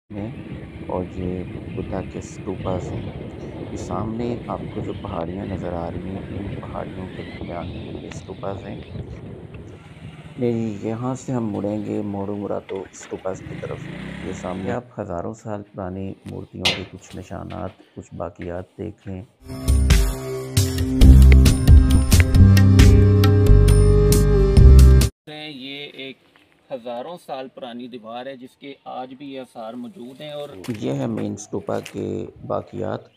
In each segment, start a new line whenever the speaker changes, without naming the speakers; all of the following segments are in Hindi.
में और ये बुद्धा के स्तूपास हैं। ये सामने आपको जो पहाड़ियाँ नज़र आ रही हैं, इन पहाड़ियों के दरमियान में ये स्तूपास हैं। नहीं, यहाँ से हम मुड़ेंगे मोरुमुराटो स्तूपास की तरफ। ये सामने आप हज़ारों साल पुरानी मूर्तियों के कुछ निशानात, कुछ बाक़ियात देख रहे हैं।
ये एक हज़ारों साल पुरानी दीवार है जिसके आज भी ये आसार मौजूद हैं और
ये है मेन स्तूपा के बाक़ियात।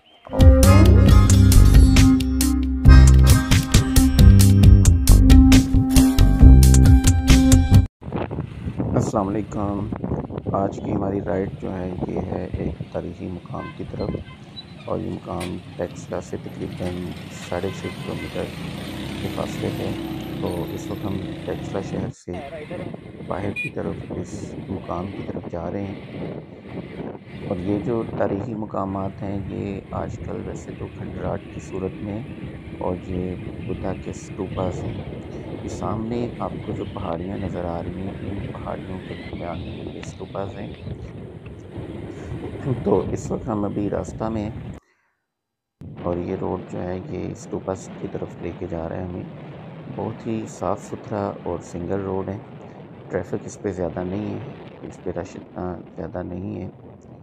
अस्सलाम वालेकुम। आज की हमारी राइड जो है ये है एक तारीख़ी मुकाम की तरफ और ये मुकाम टेक्सला से तकरीबन 6.5 किलोमीटर के फासले पे। तो इस वक्त हम टेक्सला शहर से बाहर की तरफ इस मुकाम की तरफ जा रहे हैं। और ये जो तारीख़ी मकामात हैं ये आजकल वैसे तो खंडराट की सूरत में और ये बुद्धा के स्तूपास हैं। ये सामने आपको जो पहाड़ियाँ नज़र आ रही हैं, इन पहाड़ियों के दरमियान में ये स्तूपास हैं। तो इस वक्त हम अभी रास्ता में हैं और ये रोड जो है ये स्तूपास की तरफ लेके जा रहा है हमें। बहुत ही साफ़ सुथरा और सिंगल रोड है। ट्रैफिक इस पे ज़्यादा नहीं है, इस पे रश इतना ज़्यादा नहीं है।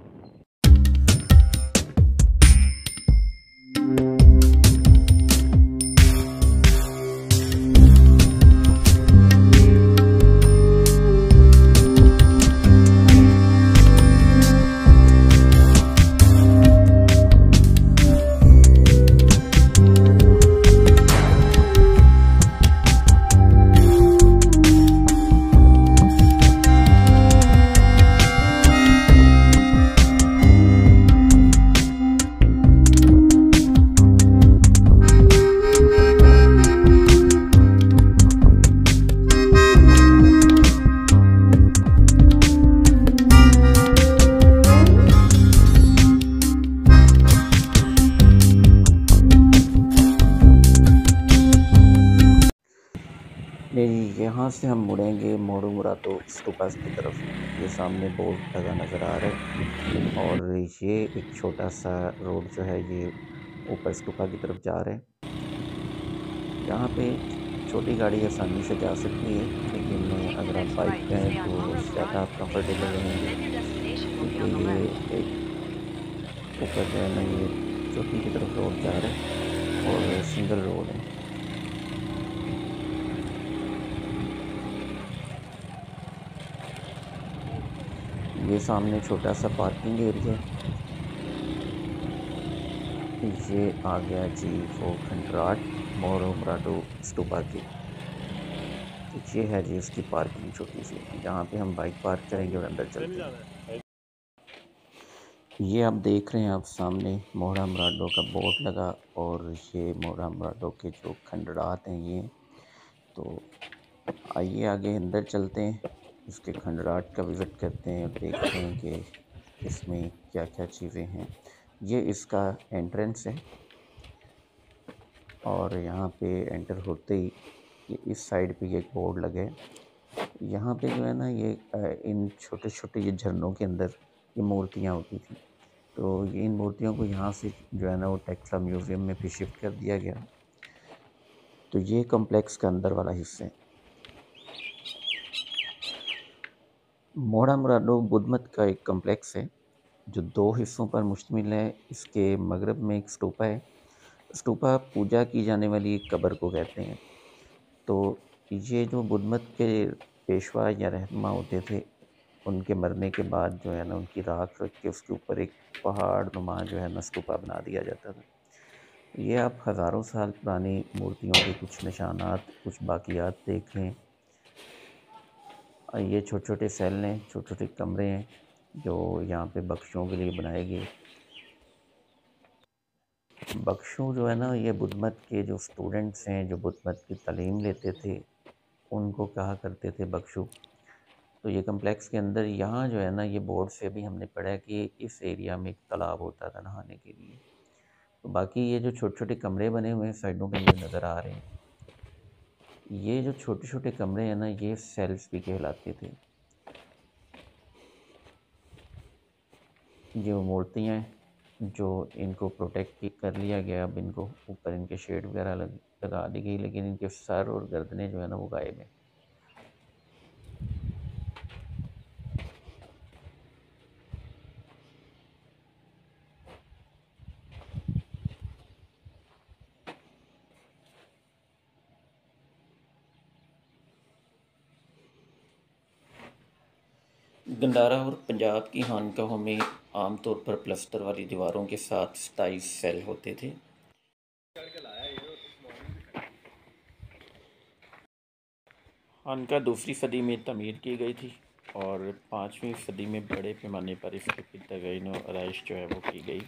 नहीं, यहाँ से हम मुड़ेंगे मोरुमुराटो स्तूपास की तरफ। ये सामने बोर्ड लगा नज़र आ रहा है और ये एक छोटा सा रोड जो है ये ऊपर स्तूपा की तरफ जा रहा है। यहाँ पे छोटी गाड़ी आसानी से जा सकती है, लेकिन अगर आप बाइक पे हैं तो ज़्यादा आप कंफर्टेबल रहेंगे, क्योंकि ये एक ऊपर जो है ना ये चोटी की तरफ रोड जा रहा है और सिंगल रोड है। ये सामने छोटा सा पार्किंग एरिया है। ये आ गया जी वो खंडराट मोरुमुराटो स्तूपा की। तो ये है जी उसकी पार्किंग छोटी सी, जहाँ पे हम बाइक पार्क करेंगे और अंदर चलते हैं। ये आप देख रहे हैं आप सामने मोरुमुराटो का बोर्ड लगा और ये मोरुमुराटो के जो खंडरात हैं ये। तो आइए आगे अंदर चलते हैं, इसके खंडराट का विज़िट करते हैं और देखते हैं कि इसमें क्या क्या चीज़ें हैं। ये इसका एंट्रेंस है और यहाँ पे एंटर होते ही ये इस साइड पे ये एक बोर्ड लगे है। यहाँ पे जो है ना ये इन छोटे छोटे ये झरनों के अंदर ये मूर्तियाँ होती थी। तो ये इन मूर्तियों को यहाँ से जो है ना वो टेक्सला म्यूज़ियम में भी शिफ्ट कर दिया गया। तो ये कॉम्प्लेक्स का अंदर वाला हिस्सा है। मोरुमुराटो बुद्ध मठ का एक कॉम्प्लेक्स है जो 2 हिस्सों पर मुश्तमिल है। इसके मगरब में एक स्तूपा है। स्तूपा पूजा की जाने वाली एक कब्र को कहते हैं। तो ये जो बुद्ध मत के पेशवा या रहनुमा होते थे, उनके मरने के बाद जो है ना उनकी राख रख के उसके ऊपर एक पहाड़ नुमा जो है ना स्तूपा बना दिया जाता था। ये आप हज़ारों साल पुरानी मूर्तियों के कुछ निशानात, कुछ बाक़ियात देख रहे हैं। ये छोटे छोटे सेल हैं, छोटे छोटे कमरे हैं जो यहाँ पे बख्शियों के लिए बनाए गए। बख्शू जो है ना ये बुद्ध मत के जो स्टूडेंट्स हैं, जो बुद्ध मत की तालीम लेते थे, उनको कहा करते थे बख्शू। तो ये कम्प्लेक्स के अंदर यहाँ जो है ना ये बोर्ड से भी हमने पढ़ा है कि इस एरिया में एक तालाब होता था नहाने के लिए। तो बाकी ये जो छोटे छोटे कमरे बने हुए हैं साइडों पे मुझे नज़र आ रहे हैं, ये जो छोटे छोटे कमरे हैं ना ये सेल्स भी कहलाते थे। ये वो मूर्तियाँ हैं जो इनको प्रोटेक्ट कर लिया गया। अब इनको ऊपर इनके शेड वगैरह लगा दी गई, लेकिन इनके सर और गर्दनें जो है ना वो गायब हैं। गंडारा और पंजाब की खानकाहों में आमतौर पर प्लस्तर वाली दीवारों के साथ 27 सेल होते थे। खानका दूसरी सदी में तमीर की गई थी और 5वीं सदी में बड़े पैमाने पर इसकी तज़यीन और आराइश जो है वो की गई।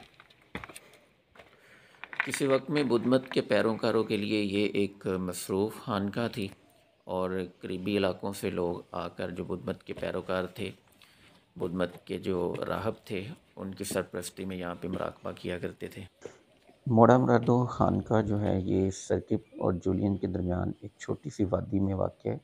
किसी वक्त में बुद्ध मत के पैरोकारों के लिए ये एक मसरूफ़ खानका थी और करीबी इलाकों से लोग आकर जो बुद्ध मत के पैरोकार थे, बुद्ध मत के जो राहब थे, उनकी सरपरस्ती में यहाँ पे मुराकबा किया करते थे। मोड़ा मुरादो खानका जो है ये सर्किप और जूलियन के दरमियान एक छोटी सी वादी में वाक़ है।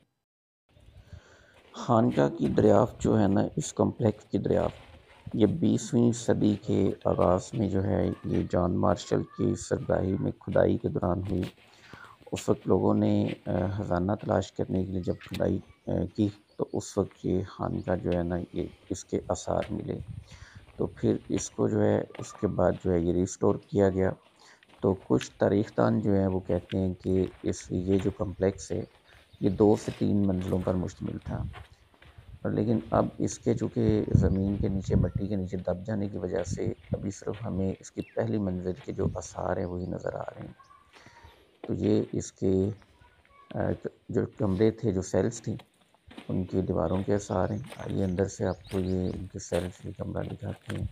खानका की दरियाफ़त जो है ना, इस कॉम्प्लेक्स की दरियाफ़त ये 20वीं सदी के आगाज़ में जो है ये जॉन मार्शल की सरबराही में खुदाई के दौरान हुई। उस वक्त लोगों ने ख़जाना तलाश करने के लिए जब खुदाई की तो उस वक्त ये खानका जो है ना ये इसके आसार मिले। तो फिर इसको जो है उसके बाद जो है ये रिस्टोर किया गया। तो कुछ तारीख़दान जो हैं वो कहते हैं कि ये जो कॉम्प्लेक्स है ये 2 से 3 मंजिलों पर मुश्तमिल था, और लेकिन अब इसके चूँकि ज़मीन के नीचे, मिट्टी के नीचे दब जाने की वजह से अभी सिर्फ हमें इसकी पहली मंजिल के जो आसार हैं वही नज़र आ रहे हैं। तो ये इसके जो कमरे थे, जो सेल्स थी, उनकी दीवारों के आसार हैं। आइए अंदर से आपको ये इनके सेल्स की कमरा दिखाते हैं।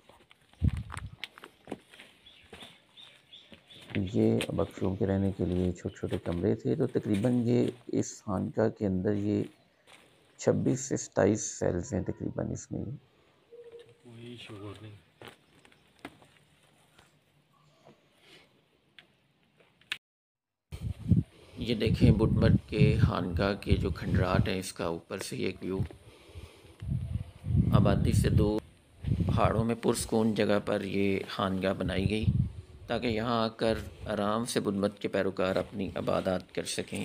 ये बच्चों के रहने के लिए छोटे छोटे कमरे थे। तो तकरीबन ये इस खानका के अंदर ये 26 से 27 सेल्स हैं तकरीबन इसमें। कोई शोर नहीं। ये देखें बुद्ध मठ के खानका के जो खंडराट हैं, इसका ऊपर से एक व्यू। आबादी से दूर पहाड़ों में पुरसकून जगह पर ये खानका बनाई गई ताकि यहाँ आकर आराम से बुद्ध मत के पैरोकार अपनी इबादत कर सकें।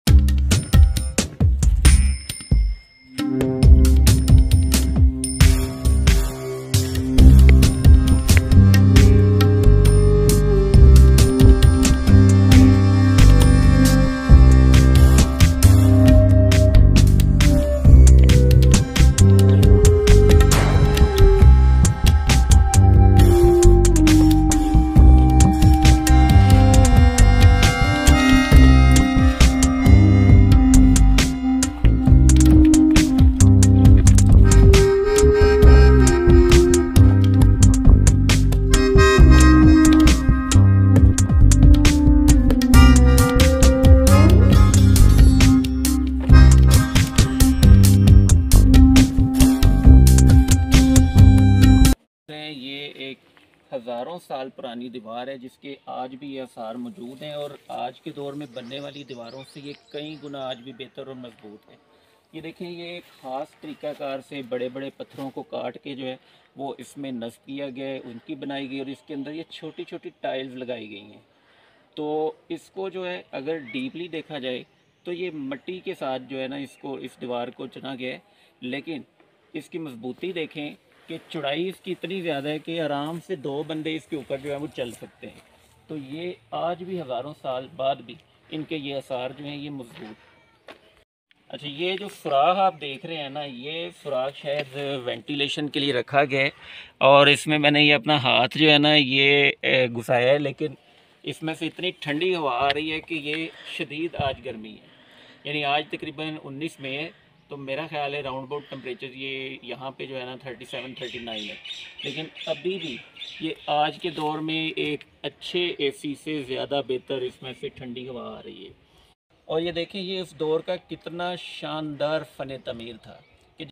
हज़ारों साल पुरानी दीवार है जिसके आज भी ये आसार मौजूद हैं और आज के दौर में बनने वाली दीवारों से ये कई गुना आज भी बेहतर और मजबूत है। ये देखें, ये एक ख़ास तरीक़ाकार से बड़े बड़े पत्थरों को काट के जो है वो इसमें नस्ब किया गया है, उनकी बनाई गई, और इसके अंदर ये छोटी छोटी टाइल्स लगाई गई हैं। तो इसको जो है अगर डीपली देखा जाए तो ये मिट्टी के साथ जो है ना इसको, इस दीवार को चुना गया है, लेकिन इसकी मजबूती देखें कि चौड़ाई इसकी इतनी ज़्यादा है कि आराम से 2 बंदे इसके ऊपर जो है वो चल सकते हैं। तो ये आज भी हज़ारों साल बाद भी इनके ये आसार जो हैं ये मजबूत। अच्छा, ये जो सुराख आप देख रहे हैं ना, ये सुराख शायद वेंटिलेशन के लिए रखा गया है, और इसमें मैंने ये अपना हाथ जो है ना ये घुसाया है, लेकिन इसमें से इतनी ठंडी हवा आ रही है कि ये शदीद आज गर्मी है। यानी आज तकरीबन 19 मई है, तो मेरा ख्याल है राउंड अबाउट टेम्परेचर ये यहाँ पे जो है ना 37-39 है, लेकिन अभी भी ये आज के दौर में एक अच्छे एसी से ज़्यादा बेहतर इसमें से ठंडी हवा आ रही है। और ये देखें, ये उस दौर का कितना शानदार फ़न तमीर था कि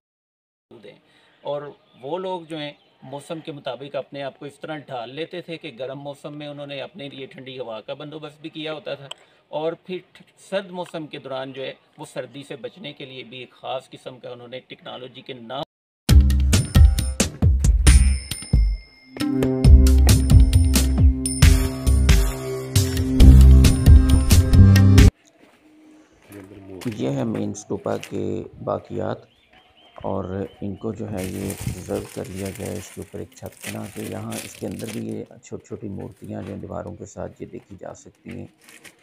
और वो लोग जो हैं मौसम के मुताबिक अपने आप को इस तरह ढाल लेते थे कि गर्म मौसम में उन्होंने अपने लिए ठंडी हवा का बंदोबस्त भी किया होता था, और फिर सर्द मौसम के दौरान जो है वो सर्दी से बचने के लिए भी एक ख़ास किस्म का उन्होंने टेक्नोलॉजी के नाम
ये है मेन स्तूपा के बाकियात, और इनको जो है ये प्रिज़र्व कर लिया गया है। इसके ऊपर एक छत बना के, यहाँ इसके अंदर भी ये छोटी छोटी मूर्तियाँ जो दीवारों के साथ ये देखी जा सकती हैं।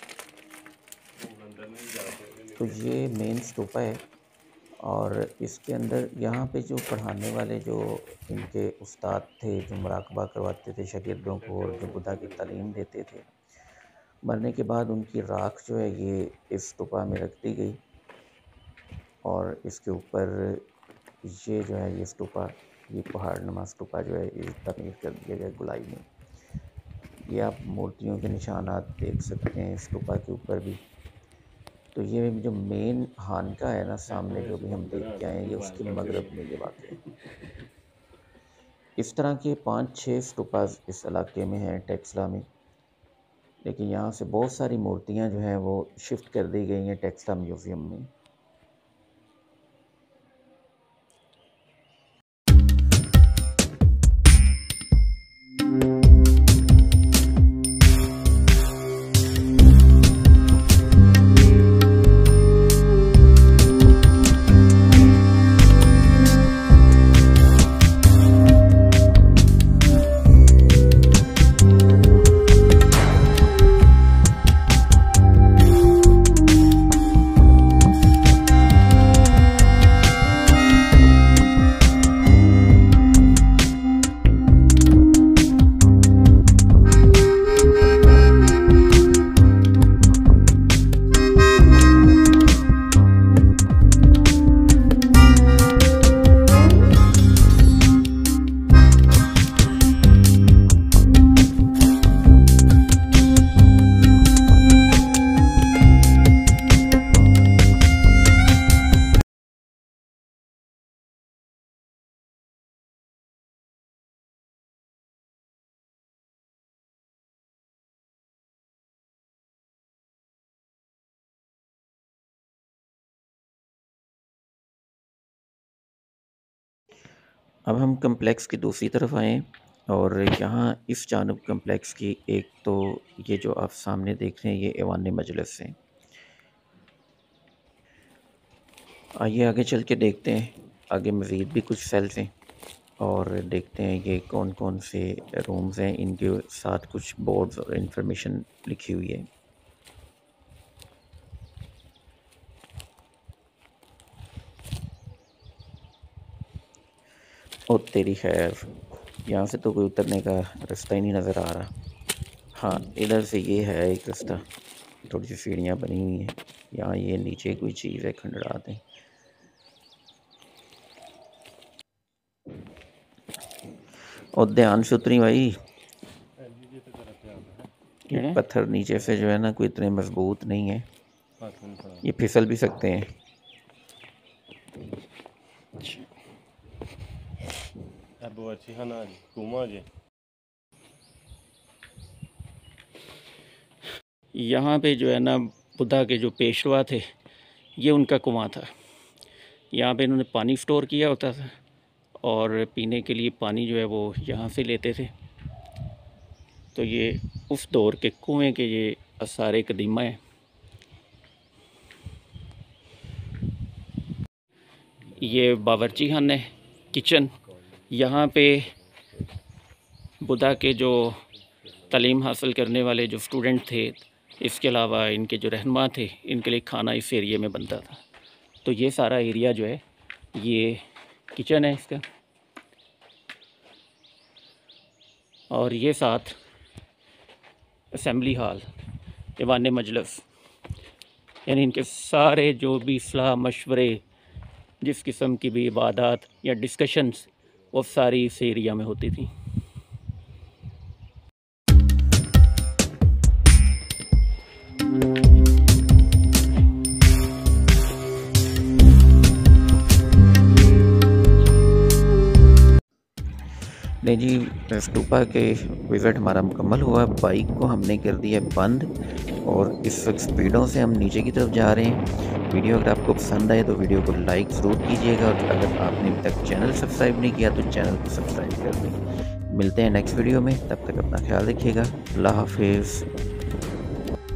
तो ये मेन स्तूपा है, और इसके अंदर यहाँ पे जो पढ़ाने वाले जो इनके उस्ताद थे, जो मुराकबा करवाते थे शागिर्दों को और जो बुद्धा की तालीम देते थे, मरने के बाद उनकी राख जो है ये इस स्तूपा में रख दी गई, और इसके ऊपर ये जो है ये स्तूपा, ये पहाड़ नुमा स्तूपा जो है ये तमीर कर दिया गया गोलाई में। ये आप मूर्तियों के निशानात देख सकते हैं स्तूपा के ऊपर भी। तो ये जो मेन खानका है ना सामने, जो भी हम देख के आए हैं, ये उसके मगरब में ये वाक़ है। इस तरह के 5-6 स्तूपास इस इलाके में हैं टेक्सला में, लेकिन यहाँ से बहुत सारी मूर्तियाँ जो हैं वो शिफ्ट कर दी गई हैं टेक्सला म्यूज़ियम में। अब हम कम्प्लेक्स की दूसरी तरफ आए, और यहाँ इस जानब कम्प्लेक्स की एक तो ये जो आप सामने देख रहे हैं ये ऐवान मजलिस है। आइए आगे चल के देखते हैं, आगे मज़ीद भी कुछ सेल्स हैं, और देखते हैं ये कौन कौन से रूम्स हैं। इनके साथ कुछ बोर्ड्स और इंफॉर्मेशन लिखी हुई है। ओ तेरी खैर, यहाँ से तो कोई उतरने का रास्ता ही नहीं नज़र आ रहा। हाँ, इधर से ये है एक रास्ता, थोड़ी सी सीढ़ियाँ बनी हुई हैं। यहाँ ये नीचे कोई चीज़ है, खंडरात है। और ध्यान से उतरी भाई, ये पत्थर नीचे से जो है ना कोई इतने मजबूत नहीं है, ये फिसल भी सकते हैं। यहाँ पे जो है ना बुद्धा के जो पेशवा थे, ये उनका कुआं था। यहाँ पे इन्होंने पानी स्टोर किया होता था, और पीने के लिए पानी जो है वो यहाँ से लेते थे। तो ये उस दौर के कुएं के ये आसार कदीमा है। ये बावर्ची खाना है, किचन। यहाँ पे बुद्धा के जो तालीम हासिल करने वाले जो स्टूडेंट थे, इसके अलावा इनके जो रहनुमा थे, इनके लिए खाना इस एरिया में बनता था। तो ये सारा एरिया जो है ये किचन है इसका, और ये साथ असेंबली हॉल, ऐवान मजलिस, यानी इनके सारे जो भी सलाह मशवरे, जिस किस्म की भी इबादत या डिस्कशंस, वो सारी इस एरिया में होती थी। नहीं जी, स्तूपा के विज़िट हमारा मुकम्मल हुआ। बाइक को हमने कर दिया बंद, और इस वक्त स्पीडों से हम नीचे की तरफ जा रहे हैं। वीडियो अगर आपको पसंद आए तो वीडियो को लाइक ज़रूर कीजिएगा, और अगर आपने अभी तक चैनल सब्सक्राइब नहीं किया तो चैनल को सब्सक्राइब कर दें। मिलते हैं नेक्स्ट वीडियो में, तब तक अपना ख्याल रखिएगा। अल्लाह हाफिज़।